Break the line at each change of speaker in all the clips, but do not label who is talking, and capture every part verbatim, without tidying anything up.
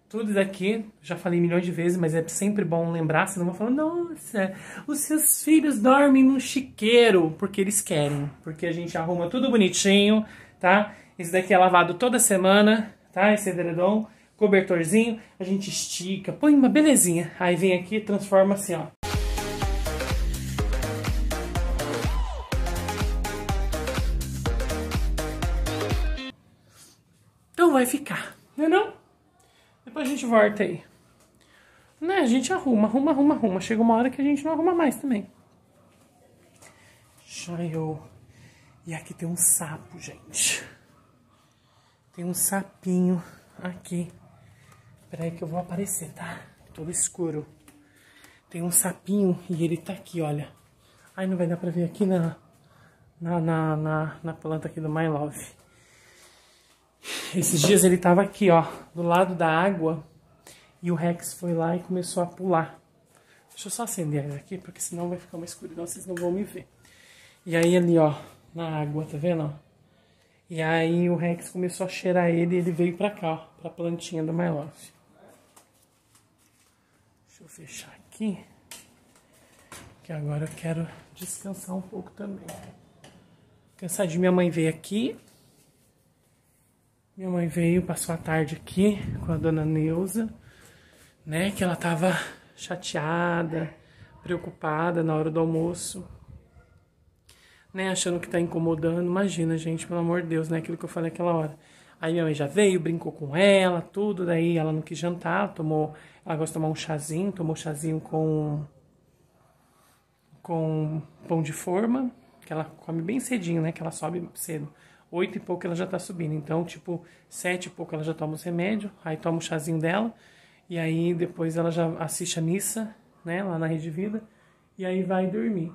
Tudo daqui, já falei milhões de vezes, mas é sempre bom lembrar, senão eu vou falar, nossa, os seus filhos dormem num chiqueiro, porque eles querem, porque a gente arruma tudo bonitinho, tá? Esse daqui é lavado toda semana, tá? Esse edredom, cobertorzinho, a gente estica, põe uma belezinha, aí vem aqui e transforma assim, ó. Então vai ficar, não é não? Depois a gente volta aí. Né, a gente arruma, arruma, arruma, arruma. Chega uma hora que a gente não arruma mais também. Joio. E aqui tem um sapo, gente. Tem um sapinho aqui. Peraí que eu vou aparecer, tá? Todo escuro. Tem um sapinho e ele tá aqui, olha. Ai, não vai dar pra ver aqui na, na, na, na, na planta aqui do My Love. Esses dias ele tava aqui, ó, do lado da água, e o Rex foi lá e começou a pular. Deixa eu só acender aqui, porque senão vai ficar uma escuridão, vocês não vão me ver. E aí ali, ó, na água, tá vendo, ó? E aí o Rex começou a cheirar ele e ele veio pra cá, ó, pra plantinha do My Love. Deixa eu fechar aqui, que agora eu quero descansar um pouco também. Cansadinho, minha mãe veio aqui. Minha mãe veio, passou a tarde aqui com a dona Neuza, né? Que ela tava chateada, preocupada na hora do almoço, né? Achando que tá incomodando. Imagina, gente, pelo amor de Deus, né? Aquilo que eu falei aquela hora. Aí minha mãe já veio, brincou com ela, tudo. Daí ela não quis jantar, tomou... Ela gosta de tomar um chazinho, tomou chazinho com... com pão de forma, que ela come bem cedinho, né? Que ela sobe cedo. Oito e pouco ela já tá subindo, então, tipo, sete e pouco ela já toma os remédios, aí toma o chazinho dela, e aí depois ela já assiste a missa, né, lá na Rede Vida, e aí vai dormir.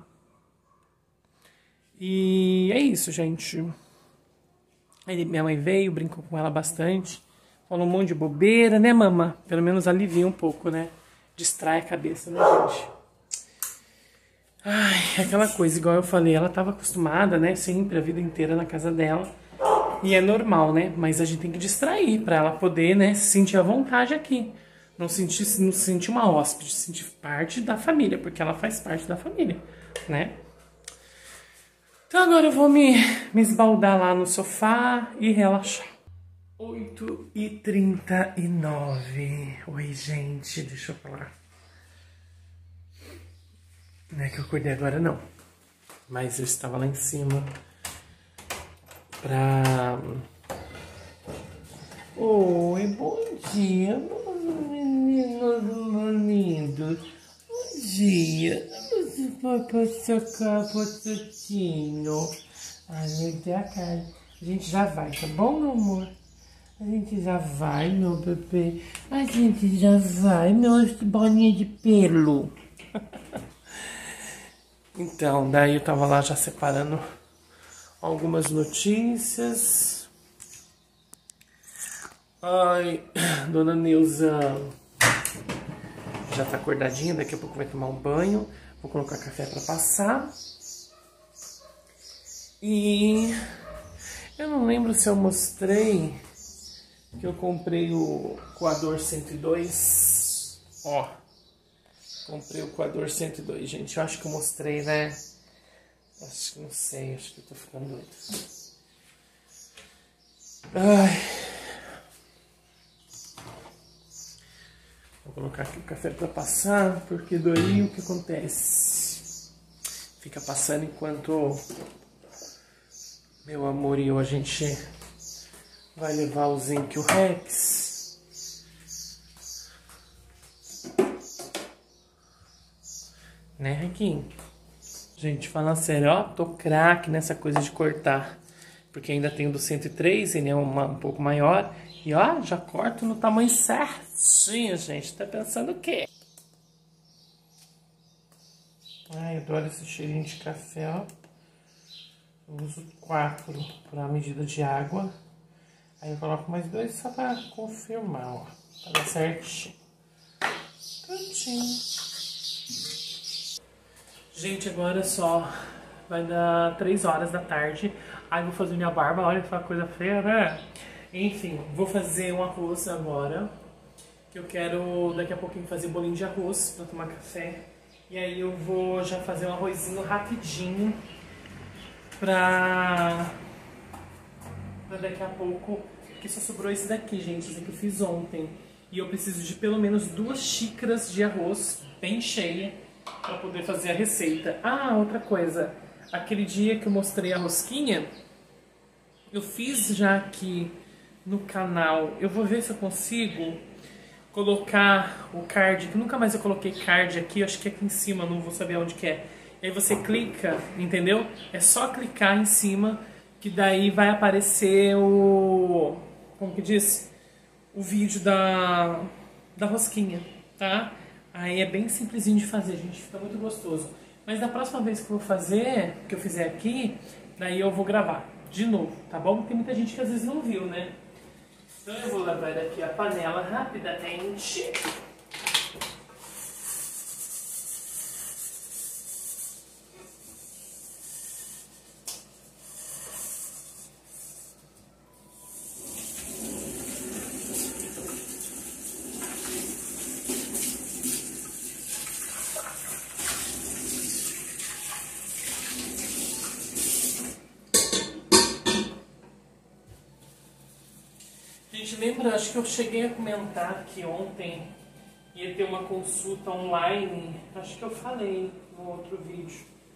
E é isso, gente. Aí minha mãe veio, brincou com ela bastante, falou um monte de bobeira, né, mamã? Pelo menos alivia um pouco, né? Distrai a cabeça, né, gente? Ai, aquela coisa, igual eu falei, ela tava acostumada, né, sempre, a vida inteira na casa dela. E é normal, né, mas a gente tem que distrair pra ela poder, né, se sentir à vontade aqui. Não sentir, não se sentir uma hóspede, se sentir parte da família, porque ela faz parte da família, né. Então agora eu vou me, me esbaldar lá no sofá e relaxar. oito e trinta e nove. Oi, gente, deixa eu falar. Não é que eu acordei agora, não. Mas eu estava lá em cima pra... Oi, bom dia, meninos lindos. Bom dia. Você vai passar cá, potatinho. Ai, meu Deus, a cara. A gente já vai, tá bom, meu amor? A gente já vai, meu bebê. A gente já vai, meu bolinha de pelo. Então, daí eu tava lá já separando algumas notícias. Ai, dona Neuza já tá acordadinha, daqui a pouco vai tomar um banho. Vou colocar café pra passar. E eu não lembro se eu mostrei que eu comprei o coador cento e dois. Ó. Comprei o coador cento e dois, gente. Eu acho que eu mostrei, né? Acho que não sei, acho que eu tô ficando doido. Ai. Vou colocar aqui o café pra passar, porque daí o que acontece? Fica passando enquanto meu amor e eu, a gente vai levar o Zinc e o Rex. Né, Requinho? Gente, falando sério, ó, tô craque nessa coisa de cortar. Porque ainda tenho do cento e três, ele é uma, um pouco maior. E ó, já corto no tamanho certinho, gente. Tá pensando o quê? Ai, adoro esse cheirinho de café, ó. Eu uso quatro para a medida de água. Aí eu coloco mais dois só para confirmar, ó. Pra dar certinho. Prontinho. Gente, agora só vai dar três horas da tarde. Aí vou fazer minha barba, olha que coisa feia, né? Enfim, vou fazer um arroz agora. que eu quero daqui a pouquinho fazer bolinho de arroz pra tomar café. E aí eu vou já fazer um arrozinho rapidinho pra, pra daqui a pouco, porque só sobrou esse daqui, gente, esse que eu fiz ontem. E eu preciso de pelo menos duas xícaras de arroz bem cheia pra poder fazer a receita. Ah, outra coisa, aquele dia que eu mostrei a rosquinha, eu fiz já aqui no canal. Eu vou ver se eu consigo colocar o card, que nunca mais eu coloquei card aqui, eu acho que é aqui em cima, não vou saber onde que é. Aí você clica, entendeu? É só clicar em cima, que daí vai aparecer o... como que diz? O vídeo da, da rosquinha, tá? Aí é bem simplesinho de fazer, gente, fica muito gostoso. Mas da próxima vez que eu vou fazer, que eu fizer aqui, daí eu vou gravar de novo, tá bom? Tem muita gente que às vezes não viu, né? Então eu vou lavar aqui a panela rapidamente. Gente, lembra, acho que eu cheguei a comentar que ontem ia ter uma consulta online, acho que eu falei no outro vídeo.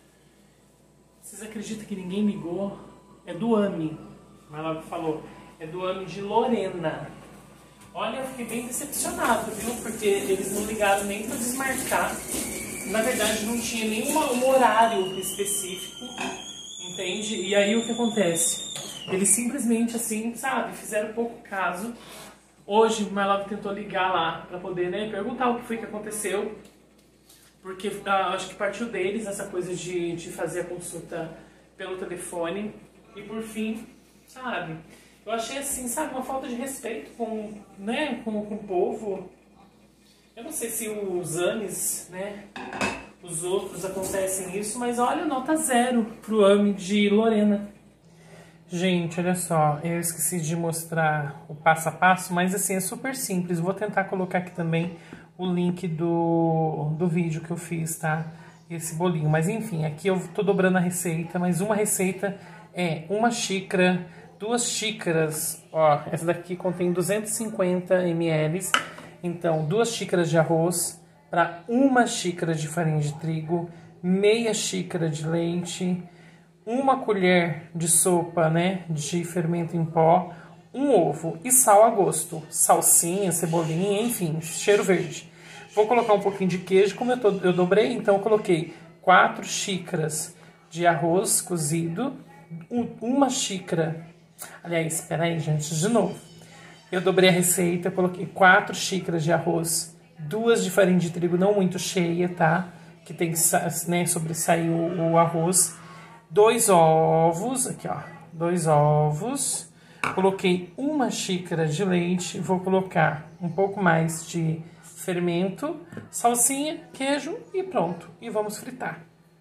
Vocês acreditam que ninguém ligou? É do AMI, mas ela falou, é do AMI de Lorena. Olha, eu fiquei bem decepcionado, viu? Porque eles não ligaram nem para desmarcar. Na verdade, não tinha nenhum um horário específico, entende? E aí o que acontece? Eles simplesmente assim, sabe, fizeram pouco caso. Hoje o My Love tentou ligar lá pra poder, né, perguntar o que foi que aconteceu. Porque ah, acho que partiu deles essa coisa de, de fazer a consulta pelo telefone. E por fim, sabe, eu achei assim, sabe, uma falta de respeito com, né, com, com o povo. Eu não sei se os AMIs, né, os outros acontecem isso, mas olha, nota zero pro AMI de Lorena. Gente, olha só, eu esqueci de mostrar o passo a passo, mas assim, é super simples. Vou tentar colocar aqui também o link do, do vídeo que eu fiz, tá? Esse bolinho. Mas enfim, aqui eu tô dobrando a receita, mas uma receita é uma xícara, duas xícaras, ó, essa daqui contém duzentos e cinquenta mililitros, então duas xícaras de arroz para uma xícara de farinha de trigo, meia xícara de leite, uma colher de sopa, né, de fermento em pó, um ovo e sal a gosto, salsinha, cebolinha, enfim, cheiro verde. Vou colocar um pouquinho de queijo, como eu, tô, eu dobrei, então eu coloquei quatro xícaras de arroz cozido, uma xícara, aliás, espera aí, gente, de novo. Eu dobrei a receita, coloquei quatro xícaras de arroz, duas de farinha de trigo, não muito cheia, tá? Que tem que, né, sobressair o, o arroz. Dois ovos, aqui ó, dois ovos, coloquei uma xícara de leite, vou colocar um pouco mais de fermento, salsinha, queijo e pronto, e vamos fritar.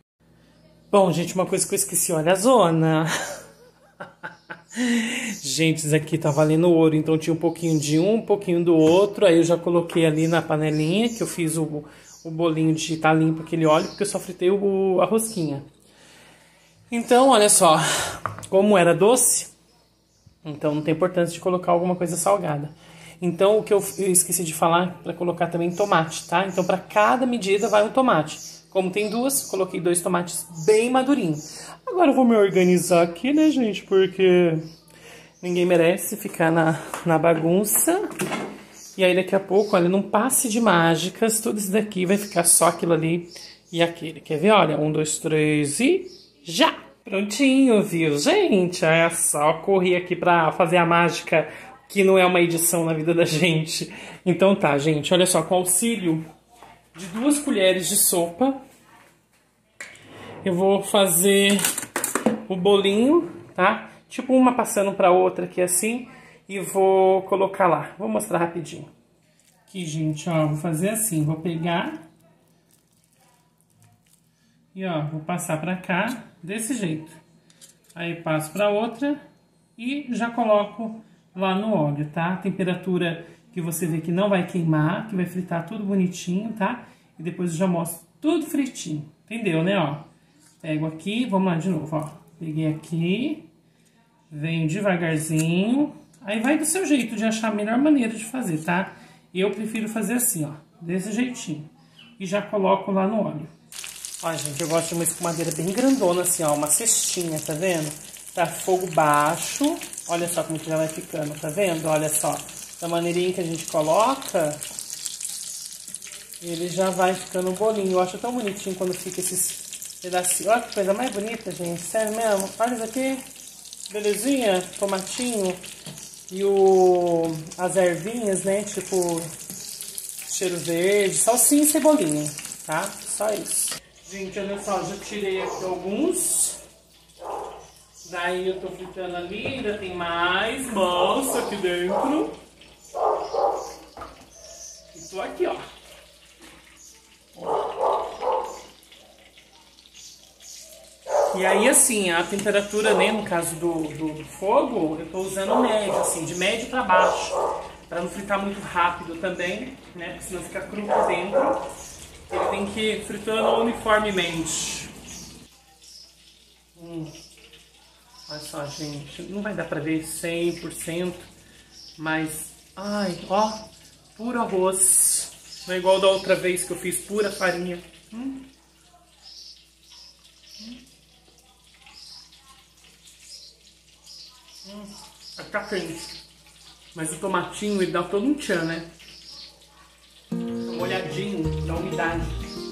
Bom, gente, uma coisa que eu esqueci, olha a zona. Gente, isso aqui tá valendo ouro, então tinha um pouquinho de um, um pouquinho do outro, aí eu já coloquei ali na panelinha, que eu fiz o, o bolinho de tá limpo aquele óleo, porque eu só fritei o, a rosquinha. Então, olha só, como era doce, então não tem importância de colocar alguma coisa salgada. Então, o que eu, eu esqueci de falar, para colocar também tomate, tá? Então, para cada medida vai um tomate. Como tem duas, coloquei dois tomates bem madurinhos. Agora eu vou me organizar aqui, né, gente? Porque ninguém merece ficar na, na bagunça. E aí, daqui a pouco, olha, num passe de mágicas, tudo isso daqui vai ficar só aquilo ali e aquele. Quer ver? Olha, um, dois, três e... já! Prontinho, viu? Gente, é só correr aqui pra fazer a mágica, que não é uma edição na vida da gente. Então tá, gente, olha só, com auxílio de duas colheres de sopa, eu vou fazer o bolinho, tá? Tipo uma passando pra outra aqui assim, e vou colocar lá. Vou mostrar rapidinho. Aqui, gente, ó, vou fazer assim, vou pegar... e, ó, vou passar pra cá, desse jeito. Aí, passo pra outra e já coloco lá no óleo, tá? A temperatura que você vê que não vai queimar, que vai fritar tudo bonitinho, tá? E depois eu já mostro tudo fritinho, entendeu, né, ó? Pego aqui, vamos lá de novo, ó. Peguei aqui, venho devagarzinho, aí vai do seu jeito de achar a melhor maneira de fazer, tá? Eu prefiro fazer assim, ó, desse jeitinho. E já coloco lá no óleo. Ó, gente, eu gosto de uma escumadeira bem grandona, assim, ó, uma cestinha, tá vendo? Pra fogo baixo. Olha só como que já vai ficando, tá vendo? Olha só, da maneirinha que a gente coloca, ele já vai ficando um bolinho. Eu acho tão bonitinho quando fica esses pedacinhos. Olha que coisa mais bonita, gente, sério mesmo. Olha isso aqui, belezinha, tomatinho e o, as ervinhas, né, tipo cheiro verde, salsinha e cebolinha, tá? Só isso. Gente, olha só, já tirei aqui alguns. Daí eu tô fritando ali, ainda tem mais massa aqui dentro. E tô aqui, ó. E aí, assim, a temperatura, né, no caso do, do, do fogo, eu tô usando médio, assim, de médio pra baixo. Pra não fritar muito rápido também, né, porque senão fica cru por dentro. Ele tem que ir fritando uniformemente. Hum. Olha só, gente, não vai dar pra ver cem por cento, mas, ai, ó, puro arroz. Não é igual da outra vez que eu fiz pura farinha. Hum. Hum. Hum. Vai ficar quente. Mas o tomatinho, ele dá todo um tchan, né? Um molhadinho da umidade.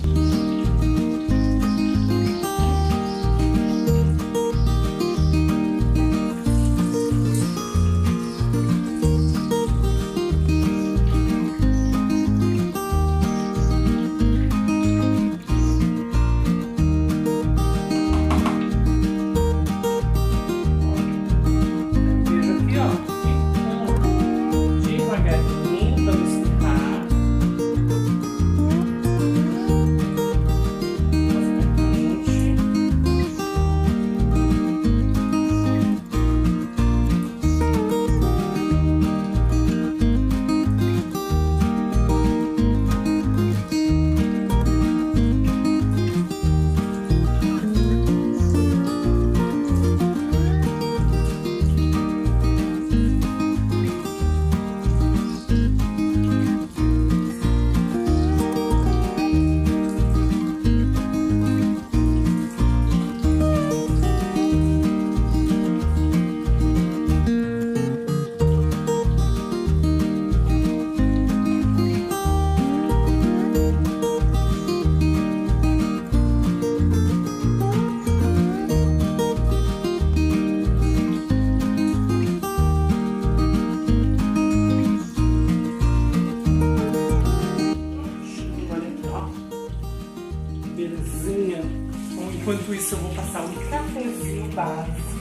Enquanto isso, eu vou passar um cafezinho básico.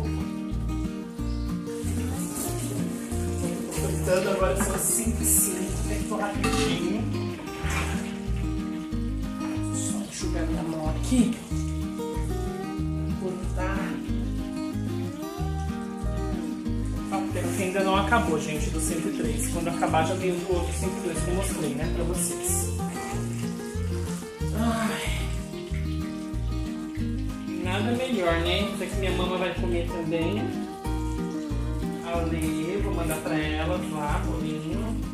Tô fritando, agora são cinco e cinco, tem que tô rapidinho. Só enxugar minha mão aqui. Cortar. Porque ainda não acabou, gente, do cento e três. Quando acabar, já tem o outro cento e dois que eu mostrei, né, pra vocês. Ai. Nada melhor, né? Isso aqui minha mama vai comer também. A Lê, vou mandar pra ela lá, bolinho.